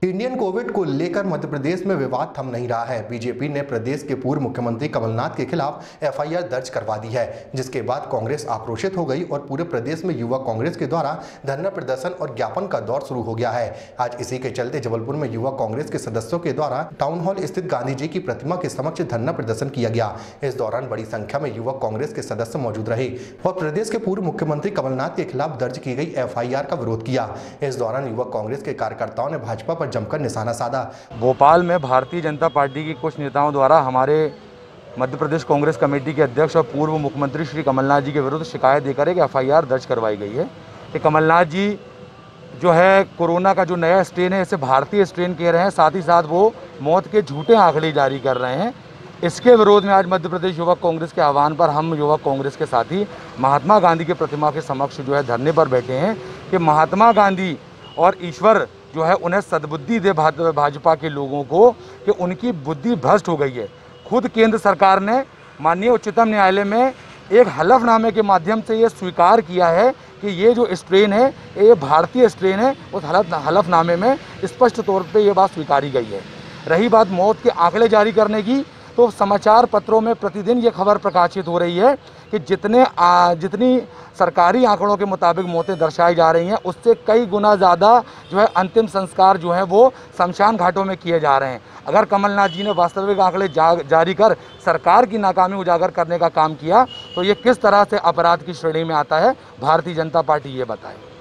Indian Covid को लेकर मध्य प्रदेश में विवाद थम नहीं रहा है। बीजेपी ने प्रदेश के पूर्व मुख्यमंत्री कमलनाथ के खिलाफ एफआईआर दर्ज करवा दी है, जिसके बाद कांग्रेस आक्रोशित हो गई और पूरे प्रदेश में युवा कांग्रेस के द्वारा धरना प्रदर्शन और ज्ञापन का दौर शुरू हो गया है। आज इसी के चलते जबलपुर में युवा कांग्रेस के सदस्यों के द्वारा टाउन हॉल स्थित गांधी जी की प्रतिमा के समक्ष धरना प्रदर्शन किया गया। इस दौरान बड़ी संख्या में युवा कांग्रेस के सदस्य मौजूद रहे और प्रदेश के पूर्व मुख्यमंत्री कमलनाथ के खिलाफ दर्ज की गई एफआईआर का विरोध किया। इस दौरान युवा कांग्रेस के कार्यकर्ताओं ने भाजपा पर जमकर निशाना साधा। भोपाल में भारतीय जनता पार्टी की कुछ नेताओं द्वारा हमारे मध्य प्रदेश कांग्रेस कमेटी के अध्यक्ष और पूर्व मुख्यमंत्री श्री कमलनाथ जी के विरुद्ध शिकायत देकर एक एफआईआर दर्ज करवाई गई है कि कमलनाथ जी जो है कोरोना का जो नया स्ट्रेन है इसे भारतीय स्ट्रेन कह रहे हैं, साथ ही साथ वो मौत के झूठे आंकड़े जारी कर रहे हैं। इसके विरोध में आज मध्य प्रदेश युवा कांग्रेस के आह्वान पर हम युवा कांग्रेस के साथी महात्मा गांधी के प्रतिमा के समक्ष जो है धरने पर बैठे हैं कि महात्मा गांधी और ईश्वर जो है उन्हें सद्बुद्धि दे भाजपा के लोगों को कि उनकी बुद्धि भ्रष्ट हो गई है। खुद केंद्र सरकार ने माननीय उच्चतम न्यायालय में एक हलफनामे के माध्यम से ये स्वीकार किया है कि ये जो स्ट्रेन है ये भारतीय स्ट्रेन है। उस हलफनामे में स्पष्ट तौर पे ये बात स्वीकारी गई है। रही बात मौत के आंकड़े जारी करने की, तो समाचार पत्रों में प्रतिदिन ये खबर प्रकाशित हो रही है कि जितनी सरकारी आंकड़ों के मुताबिक मौतें दर्शाई जा रही हैं उससे कई गुना ज़्यादा जो है अंतिम संस्कार जो है वो शमशान घाटों में किए जा रहे हैं। अगर कमलनाथ जी ने वास्तविक आंकड़े जारी कर सरकार की नाकामी उजागर करने का काम किया तो ये किस तरह से अपराध की श्रेणी में आता है, भारतीय जनता पार्टी ये बताए।